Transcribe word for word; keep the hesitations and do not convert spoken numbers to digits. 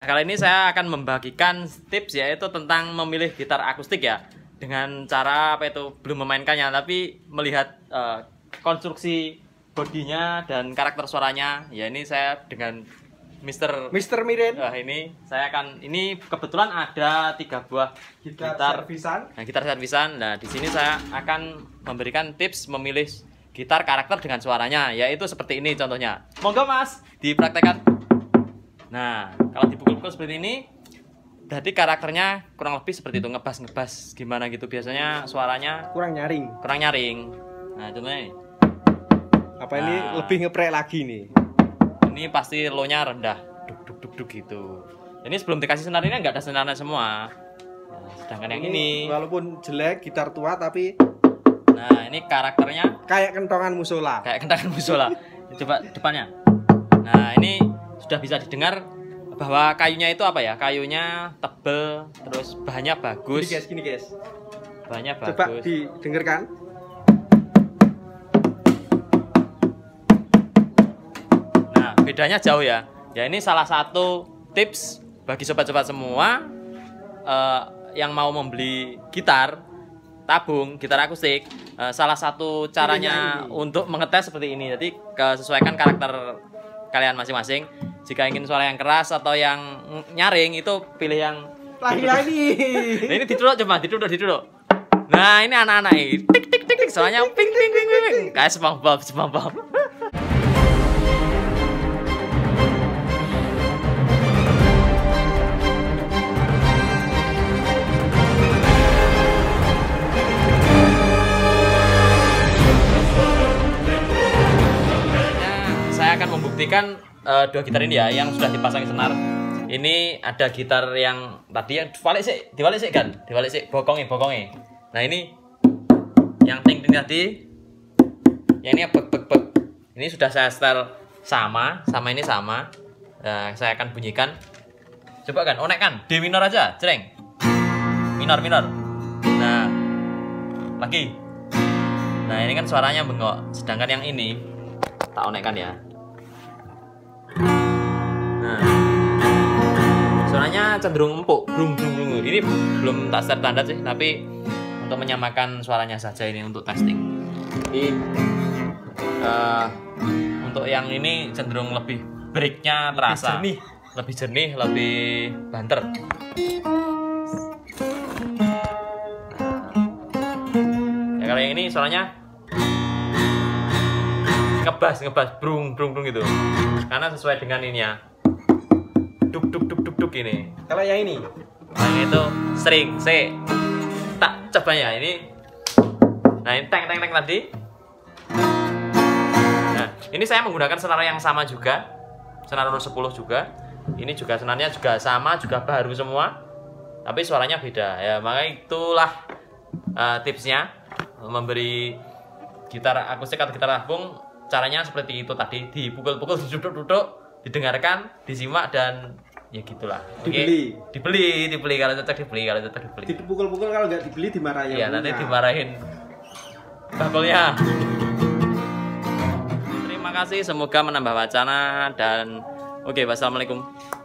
Kali ini saya akan membagikan tips yaitu tentang memilih gitar akustik ya. Dengan cara apa itu, belum memainkannya tapi melihat uh, konstruksi bodinya dan karakter suaranya. Ya ini saya dengan Mister Mister Mirin. Nah, ini saya akan ini kebetulan ada tiga buah Gitar, gitar servisan. Nah, gitar servisan. Nah, di sini saya akan memberikan tips memilih gitar karakter dengan suaranya, yaitu seperti ini contohnya. Monggo Mas, dipraktekkan. Nah, kalau dipukul-pukul seperti ini, berarti karakternya kurang lebih seperti itu, ngebas-ngebas gimana gitu. Biasanya suaranya Kurang nyaring. kurang nyaring. Nah, contohnya ini. Apa ini Nah. lebih ngeprek lagi nih? Ini pasti low-nya rendah, duk duk duk duk gitu. Ini sebelum dikasih senar ini nggak ada senarnya semua. Nah, sedangkan yang ini, walaupun jelek, gitar tua tapi nah ini karakternya kayak kentongan musola. kayak kentangan musola. Coba depannya. Nah ini sudah bisa didengar bahwa kayunya itu apa ya? Kayunya tebel, terus bahannya bagus. Gini guys, gini guys. Bahannya Coba bagus. didengarkan. Nah bedanya jauh ya. Ya ini salah satu tips bagi sobat-sobat semua uh, yang mau membeli gitar tabung, gitar akustik. Uh, salah satu caranya untuk mengetes seperti ini. Jadi sesuaikan karakter kalian masing-masing. Jika ingin suara yang keras atau yang nyaring, itu pilih yang Lagi-lagi. nah, ini diduduk coba, diduduk, diduduk. Nah ini anak-anak ini tik tik tik tik, soalnya ping ping ping ping, kayak SpongeBob, SpongeBob. Saya akan membuktikan uh, dua gitar ini ya yang sudah dipasang senar. Ini ada gitar yang tadi yang diwalik sih, diwalik sih kan, diwalik sih, bokongnya, bokongnya. Nah ini yang ting ting tadi, yang ini bek bek bek. Ini sudah saya setel sama, sama ini sama. Nah, saya akan bunyikan. Coba kan, onek kan, D minor aja, cereng. Minor minor. Nah, lagi. Nah ini kan suaranya bengok, sedangkan yang ini tak onekkan ya. Nah, suaranya cenderung empuk, brung brung brung. Ini belum tak start standar sih, tapi untuk menyamakan suaranya saja ini untuk testing. Jadi uh, untuk yang ini cenderung lebih breaknya terasa, Lebih jernih, lebih jernih, lebih banter. Ya kalau yang ini suaranya ngebas ngebas brung brung brung gitu, karena sesuai dengan ini ya, duk duk duk duk duk ini. Kalau yang ini, Yang itu string C. Tak coba ya ini. Nah ini teng teng teng tadi. Nah ini saya menggunakan senar yang sama juga, senar nomor sepuluh juga. Ini juga senarnya juga sama, juga baru semua, tapi suaranya beda ya. Makanya itulah uh, tipsnya memberi gitar akustik atau gitar tabung. Caranya seperti itu tadi, dipukul-pukul, duduk-duduk, didengarkan, disimak, dan ya gitulah. dibeli. Oke? Dibeli, dibeli kalau cocok dibeli, kalau cocok dibeli. Dipukul-pukul, kalau nggak dibeli dimarahin. Iya, nanti dimarahin bakulnya. Terima kasih, semoga menambah wacana dan oke, wassalamualaikum.